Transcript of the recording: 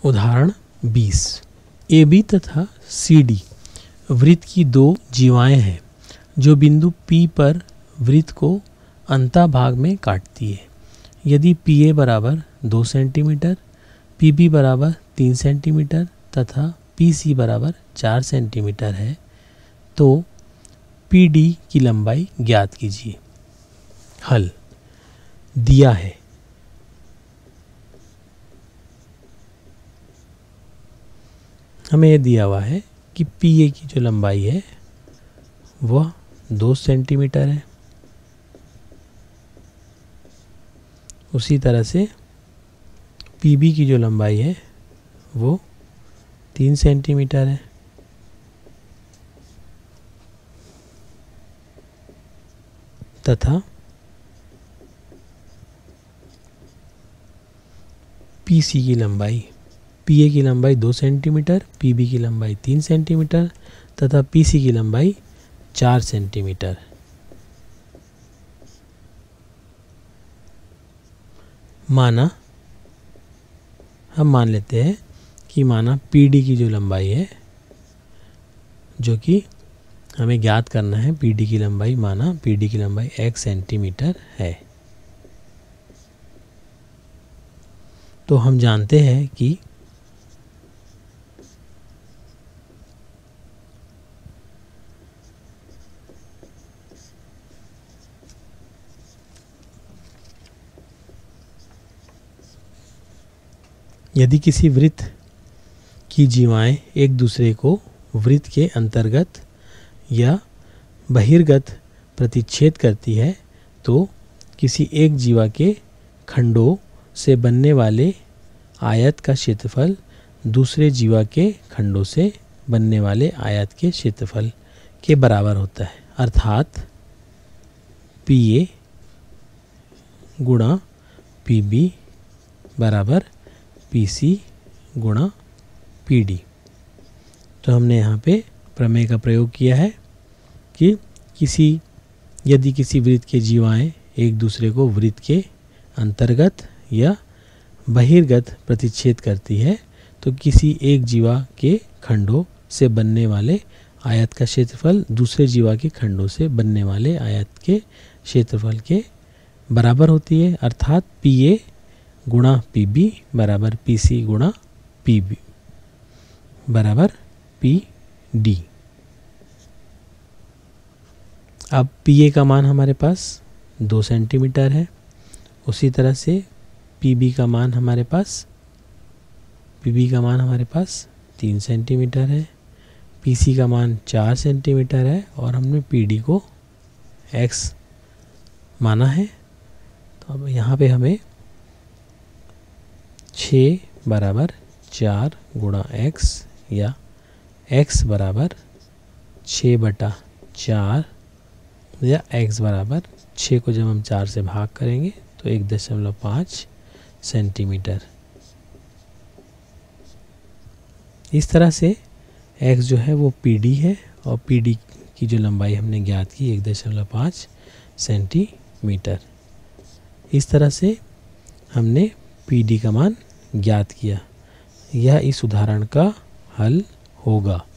उदाहरण 20। AB तथा CD वृत्त की दो जीवाएं हैं जो बिंदु P पर वृत्त को अंतःभाग में काटती है। यदि PA बराबर 2 सेंटीमीटर, PB बराबर 3 सेंटीमीटर तथा PC बराबर 4 सेंटीमीटर है तो PD की लंबाई ज्ञात कीजिए। हल दिया है। हमें यह दिया हुआ है कि PA की जो लंबाई है वह 2 सेंटीमीटर है। उसी तरह से PB की जो लंबाई है वो 3 सेंटीमीटर है। तथा PC की लंबाई, PA की लंबाई 2 सेंटीमीटर, PB की लंबाई 3 सेंटीमीटर तथा PC की लंबाई 4 सेंटीमीटर। माना, हम मान लेते हैं कि माना PD की जो लंबाई है, जो कि हमें ज्ञात करना है, PD की लंबाई, माना PD की लंबाई 1 सेंटीमीटर है। तो हम जानते हैं कि यदि किसी वृत्त की जीवाएं एक दूसरे को वृत्त के अंतर्गत या बहिर्गत प्रतिच्छेद करती है तो किसी एक जीवा के खंडों से बनने वाले आयत का क्षेत्रफल दूसरे जीवा के खंडों से बनने वाले आयत के क्षेत्रफल के बराबर होता है। अर्थात PA गुणा PB बराबर PC गुणा PD। तो हमने यहाँ पे प्रमेय का प्रयोग किया है कि यदि किसी वृत्त के जीवाएं एक दूसरे को वृत्त के अंतर्गत या बहिर्गत प्रतिच्छेद करती है तो किसी एक जीवा के खंडों से बनने वाले आयत का क्षेत्रफल दूसरे जीवा के खंडों से बनने वाले आयत के क्षेत्रफल के बराबर होती है। अर्थात PA गुणा PB बराबर PC गुणा PB बराबर PD। अब PA का मान हमारे पास 2 सेंटीमीटर है। उसी तरह से PB का मान हमारे पास 3 सेंटीमीटर है। PC का मान 4 सेंटीमीटर है और हमने PD को X माना है। तो अब यहाँ पे हमें 6 बराबर 4 गुणा X या X बराबर 6/4 या X बराबर 6 को जब हम 4 से भाग करेंगे तो 1.5 सेंटीमीटर। इस तरह से X जो है वो PD है और PD की जो लंबाई हमने ज्ञात की 1.5 सेंटीमीटर। इस तरह से हमने PD का मान ज्ञात किया। यह इस उदाहरण का हल होगा।